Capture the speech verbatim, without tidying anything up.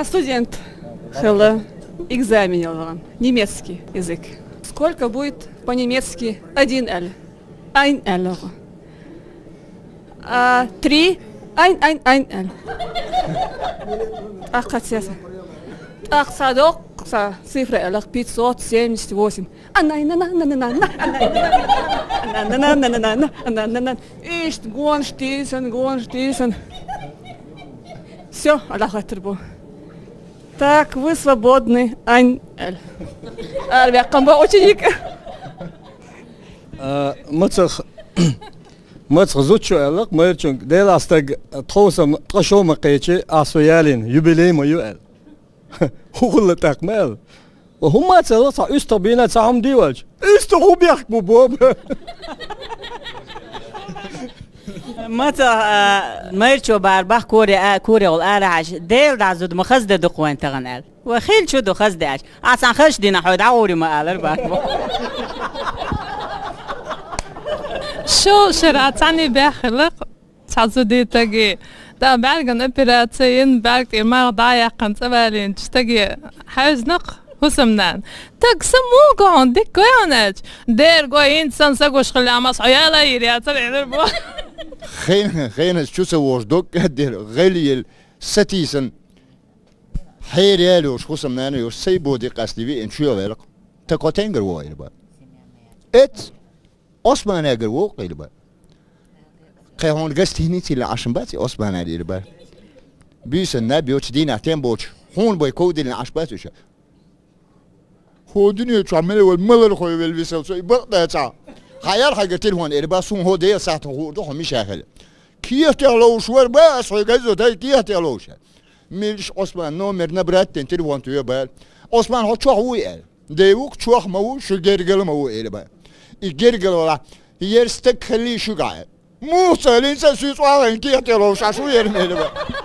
Студент. Хелла. Экзамен. Немецкий язык. Сколько будет по-немецки один L? Ein L. А три ein ein ein L. Ах, катяса. Ах, садок. Цифра L пятьсот семьдесят восемь. Ишь, гон штисен, гон штисен. Все, Аллах Акбар. Так, вы свободны, Айн Эль. Арбякамба ученик. متخ متخ زوجو ألق مرچون دل استگ توسم قشو مقيچه اسويالين يوبيلي ما يوال هو تقمل وهم تسا استبينا تعم ديوالج استو بيحكموا بوب متى مرچو بربخ كوري كوري والارعش ديل دازود مخزد دقوان تغنال وخيل شو دو خزداش اصلا خش دينا حود عوري ما قالر باك شو شرعتني بخلق تعزودي تجي ده بعرقن أبيراتين بعرق إرمار ضايع قن تبالين تشتجي حزنق حسمنان تقسمو قان ديك قيانج دير قاين سنسقوش خلي عمس عيالا يري أتري نربو خين خين شو سووش دوك دير غليل ستيسن حيريالوش حسمنان يوش سيبو دي قصدي بي إن شو غيرك تقاتين قروا يربا إت Osman eger wo qilba qehon gastini til ashbati Osman eger bis nabi och dina temboch hon boy kodin ashbati sha hodini تعمل والملل خوي بالبسو سو بقدا تا خيار حاجه تلهون ارباسون هو دي ساعه هو دو مش شاغل كي تلو شوار بس هو جايزو تاي كي تلوش مش Osman نو مرنا برات تلهون تو يبال Osman هو تشو هو ال ديوك تشو مو شو جرجل مو ال يجرجل ولا يرستك خليه شو قاعد مو سالين ساسوس واحد كي تلو شاشو يرمي